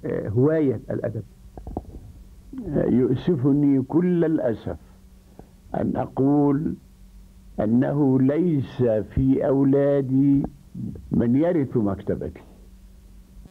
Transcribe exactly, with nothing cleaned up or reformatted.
هواية الأدب؟ يؤسفني كل الأسف أن أقول أنه ليس في أولادي من يرث مكتبتي.